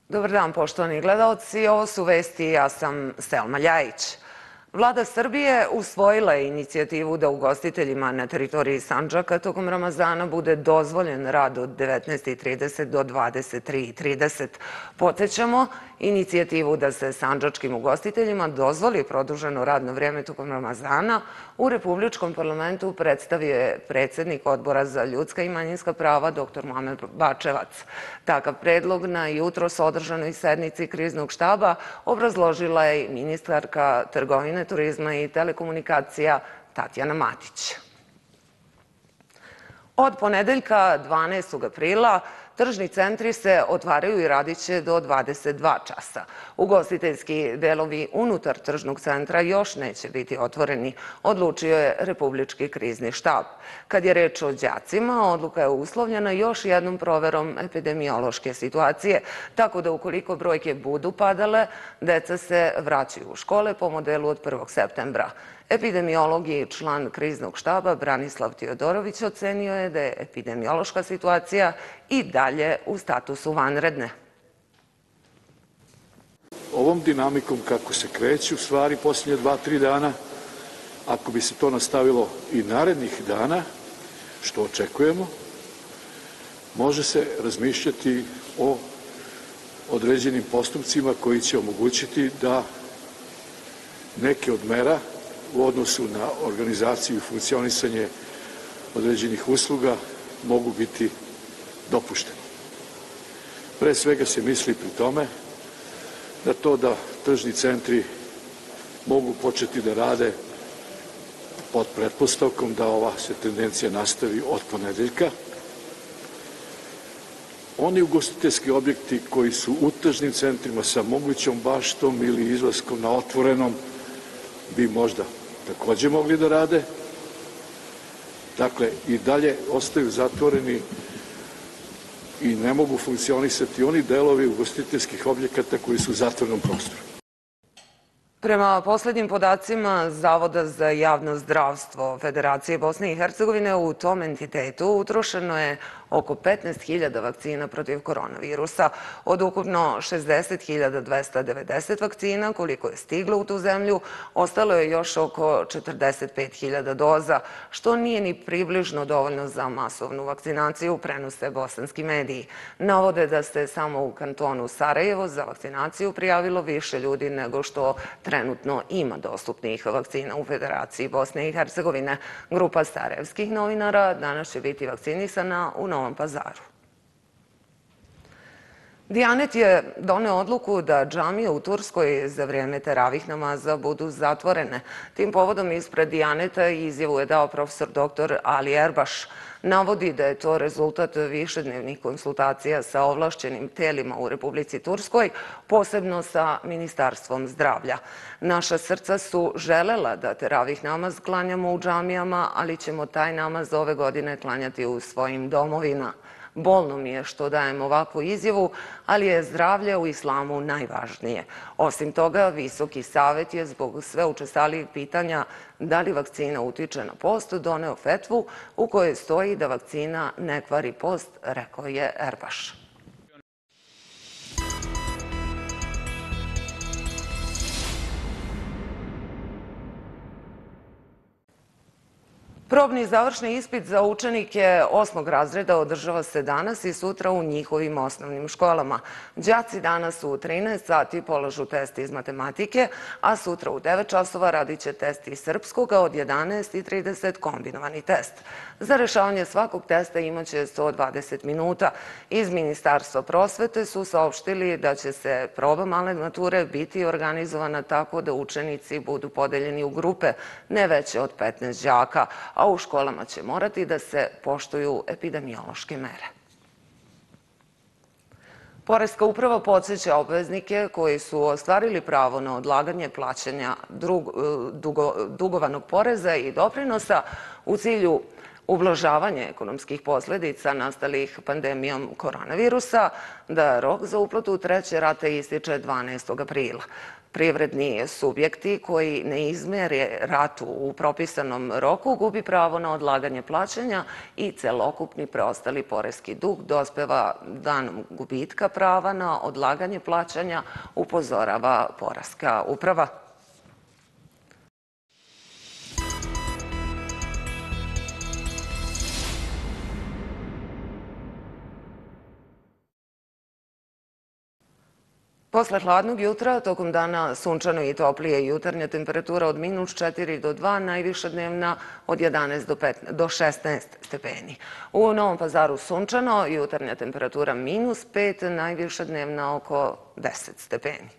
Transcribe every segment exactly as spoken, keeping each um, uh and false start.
Dobar dan, poštovani gledaoci. Ovo su vesti i ja sam Selma Ljajić. Vlada Srbije usvojila je inicijativu da ugostiteljima na teritoriji Sandžaka tokom Ramazana bude dozvoljen rad od devetnaest i trideset do dvadeset tri i trideset. Podsećamo, inicijativu da se sandžačkim ugostiteljima dozvoli produženo radno vreme tokom Ramazana u Republičkom parlamentu predstavio je predsednik Odbora za ljudska i manjinska prava dr Muamer Bačevac. Takav predlog na jutros održanoj sednici kriznog štaba obrazložila je i ministarka trgovine, turizma i telekomunikacija Tatjana Matić. Od ponedeljka dvanaestog aprila tržni centri se otvaraju i radit će do dvadeset dva časa. Ugostiteljski delovi unutar tržnog centra još neće biti otvoreni, odlučio je Republički krizni štab. Kad je reč o đacima, odluka je uslovljena još jednom proverom epidemiološke situacije, tako da ukoliko brojke budu padale, deca se vraćaju u škole po modelu od prvog septembra. Epidemiolog i član kriznog štaba Branislav Tiodorović ocenio je da je epidemiološka situacija i dalje u statusu vanredne. Ovom dinamikom kako se kreću stvari posljednje dva, tri dana, ako bi se to nastavilo i narednih dana, što očekujemo, može se razmišljati o određenim postupcima koji će omogućiti da neke od mera u odnosu na organizaciju i funkcionisanje određenih usluga mogu biti dopušteni. Pre svega se misli pri tome da to da tržni centri mogu početi da rade pod pretpostavkom da ova se tendencija nastavi od ponedeljka. Oni ugostiteljski objekti koji su u tržnim centrima sa mogućom baštom ili izlaskom na otvorenom bi možda takođe mogli da rade. Dakle, i dalje ostaju zatvoreni i ne mogu funkcionisati oni delovi ugostiteljskih objekata koji su u zatvorenom prostoru. Prema poslednjim podacima Zavoda za javno zdravstvo Federacije Bosne i Hercegovine, u tom entitetu utrošeno je oko petnaest hiljada vakcina protiv koronavirusa. Od ukupno šezdeset hiljada dvesta devedeset vakcina koliko je stiglo u tu zemlju, ostalo je još oko četrdeset pet hiljada doza, što nije ni približno dovoljno za masovnu vakcinaciju, prenose bosanski mediji. Navode da se samo u kantonu Sarajevo za vakcinaciju prijavilo više ljudi nego što trenutno ima dostupnih vakcina u Federaciji Bosne i Hercegovine. Grupa sarajevskih novinara danas će biti vakcinisana u Novom Pazaru. Dijanet je doneo odluku da džamije u Turskoj za vreme teravih namaza budu zatvorene. Tim povodom ispred Dijaneta izjavu je dao profesor doktor Ali Erbaš. Navodi da je to rezultat višednevnih konsultacija sa ovlašćenim telima u Republici Turskoj, posebno sa Ministarstvom zdravlja. Naša srca su želela da teravih namaz klanjamo u džamijama, ali ćemo taj namaz ove godine klanjati u svojim domovima. Bolno mi je što dajem ovakvu izjavu, ali je zdravlje u islamu najvažnije. Osim toga, Visoki savet je zbog sve učestalijih pitanja da li vakcina utiče na post doneo fetvu u kojoj stoji da vakcina ne kvari post, rekao je Erbaš. Probni završni ispit za učenike osmog razreda održava se danas i sutra u njihovim osnovnim školama. Đaci danas u trinaest sati polažu test iz matematike, a sutra u devet časova radit će test iz srpskog, a od jedanaest i trideset kombinovani test. Za rešavanje svakog testa imaće sto dvadeset minuta. Iz Ministarstva prosvete su saopštili da će se proba male mature biti organizovana tako da učenici budu podeljeni u grupe, ne veće od petnaest đaka, a u školama će morati da se poštuju epidemiološke mere. Poreska uprava podsjeća obveznike koji su ostvarili pravo na odlaganje plaćanja dugovanog poreza i doprinosa u cilju ublažavanje ekonomskih posljedica nastalih pandemijom koronavirusa, da rok za uplatu treće rate ističe dvanaestog aprila. Privredni subjekti koji ne izmere ratu u propisanom roku gubi pravo na odlaganje plaćanja i celokupni preostali poreski dug dospeva danom gubitka prava na odlaganje plaćanja, upozorava Poreska uprava. Posle hladnog jutra, tokom dana sunčano i toplije, jutarnja temperatura od minus četiri do dva, najviša dnevna od jedanaest do šesnaest stepeni. U Novom Pazaru sunčano, jutarnja temperatura minus pet, najviša dnevna oko deset stepeni.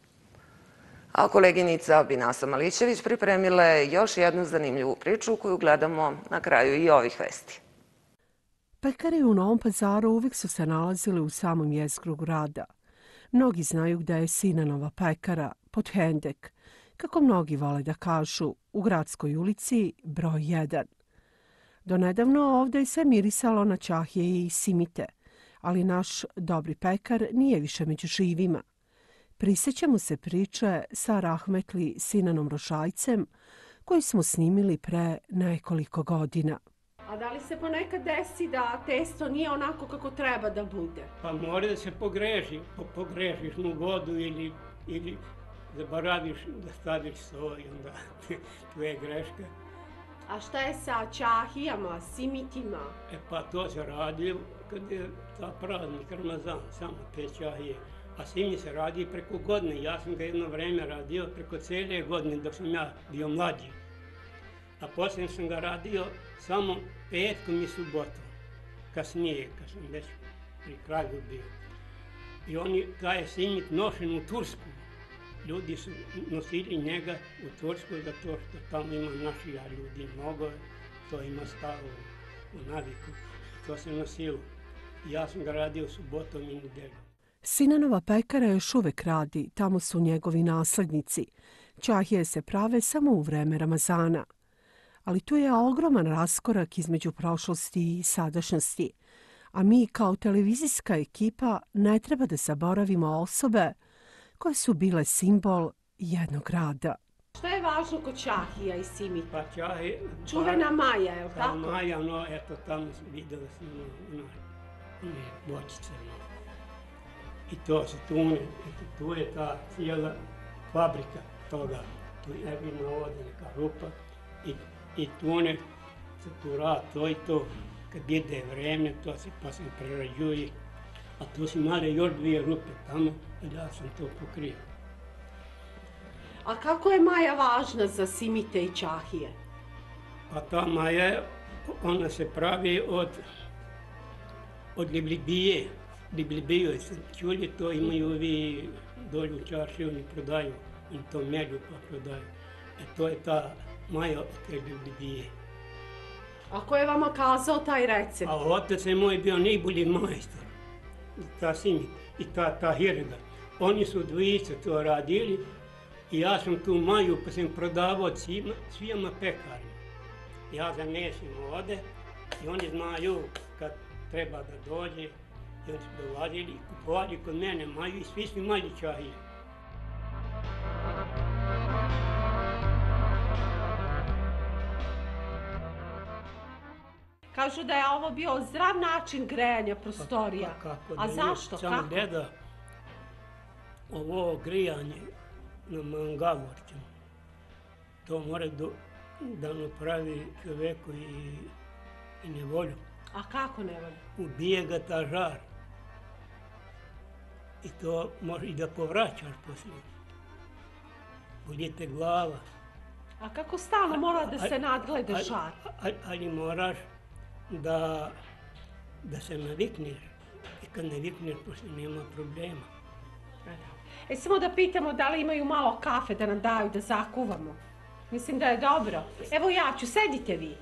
A koleginica Binasa Malićević pripremila je još jednu zanimljivu priču koju gledamo na kraju i ovih vesti. Pekari u Novom Pazaru uvijek su se nalazili u samom jezgru grada. Mnogi znaju gde je Sinanova pekara, pod Hendek, kako mnogi vole da kažu, u gradskoj ulici broj jedan. Donedavno ovdje je sve mirisalo na ćahije i simite, ali naš dobri pekar nije više među živima. Prisjećamo se priče sa rahmetli Sinanom Rošajcem, koju smo snimili pre nekoliko godina. A da li se ponekad desi da testo nije onako kako treba da bude? Pa mora da se pogreši, pogrešiš mu vodu ili, ili zaboraviš da staviš soj, onda tu je greška. A šta je sa ćahijama, simitima? E pa to se radi kad je ta praznik, Ramazan, samo te ćahije. A simi se radi preko godine. Ja sam ga jedno vreme radio preko cijele godine dok sam ja bio mlađi. A poslije sam ga radio samo petkom i subotom, kasnije, kad sam već pri kraju bio. I oni, taj je simit nošen u Tursku. Ljudi su nosili njega u Tursku zato što tamo ima naših ljudi mnogo, to ima stalo u naviku, to se nosilo. I ja sam ga radio subotom i nedeljom. Sinanova pekara još uvek radi, tamo su njegovi naslednici. Ćahije se prave samo u vreme Ramazana. Ali tu je ogroman raskorak između prošlosti i sadašnjosti. A mi kao televizijska ekipa ne treba da zaboravimo osobe koje su bile simbol jednog grada. Šta je važno kod ćahija i simita? Pa ćahije... Čuvena Maja, je li tako? Ta Maja, no, eto, tamo vidjela sam ono, one bočice. I to se tune, eto, tu je ta cijela fabrika toga. Tu je vidno ovdje neka rupa i I tune se tu rad, to i to, kad ide vreme, to se pa se prerađuje. A tu su male još dvije rupe tamo, a ja sam to pokrio. A kako je Maja važna za simite i ćahije? Pa ta Maja, ona se pravi od, od liblibije. Liblibije se čuli, to imaju ovi dolju čaši, oni prodaju, oni to melju pa prodaju. E to je ta Maja od te ljubije. A ko je vama kazao taj recept? A otac je moj bio najbolji majstor, ta simit i ta, ta hirga. Oni su dvojice to radili i ja sam tu Maju pa sam prodavao svima, svima pekarima. Ja zanesim ovde i oni znaju kad treba da dođe i oni su dolazili i kupovali kod mene Maju i svi su imali ćahije. Kažu da je ovo bio zdrav način grejanja prostorija. Pa, pa, kako, a zašto? Samo kako? deda, ovo grijanje na mangavorću, to mora do, da napravi čoveku i, i nevolju. A kako nevolju? Ubije ga ta žar. I to može i da povraćaš poslije. Boljite glava. A kako stalno mora da se nadgleda žar? Ali, ali moraš da, da se navikneš. I kad navikneš, poslije nema problema. E, samo da pitamo da li imaju malo kafe da nam daju da zakuvamo. Mislim da je dobro. Evo ja ću, sedite vi.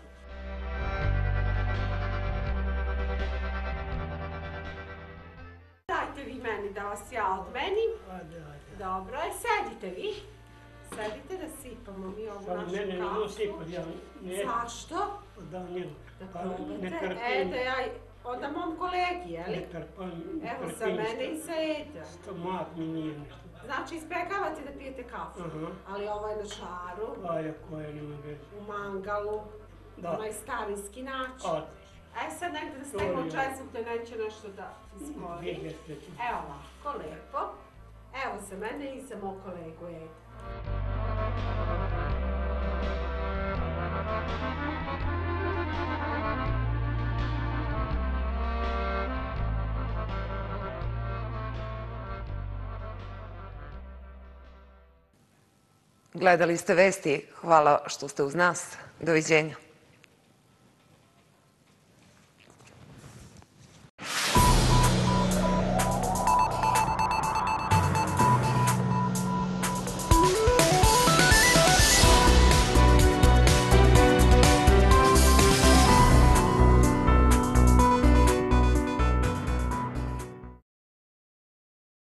Dajte vi meni da vas ja odmenim. Ajde, ajde. Dobro, e, sedite vi. Sedite da sipamo mi ovu Samo našu mene ne kafu. sipa, ja ne... Zašto? Da, njemu. Da Pa ne probate. trpim. E, da ja, onda mom kolegi, jeli? Ne trpim. Evo, sa mene i sa Eda. Stomak mi nije nešto. Znači, ispekavate da pijete kafu, Aha. ali ovo je na šaru, Pa ja koja nema veze. u mangalu, Da. onaj starinski način. Odlično. E sad negde da stavimo česmuk da neće nešto da izgori. Vidjeti ću. Evo ovako, lepo. Evo sa mene i sa mog kolegu Eda. Gledali ste vesti. Hvala što ste uz nas. Doviđenja.